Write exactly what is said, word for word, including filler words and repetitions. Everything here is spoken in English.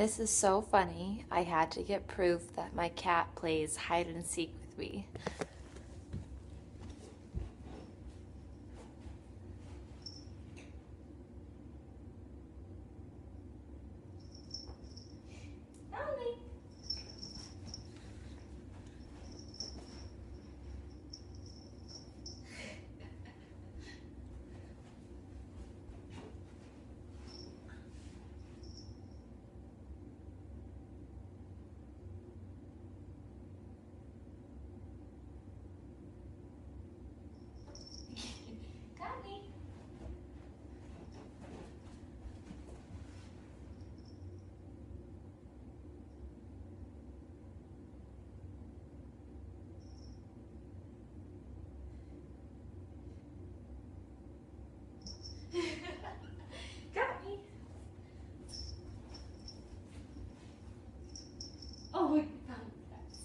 This is so funny. I had to get proof that my cat plays hide and seek with me. Ellie. Got me. Got me. Oh, we found it.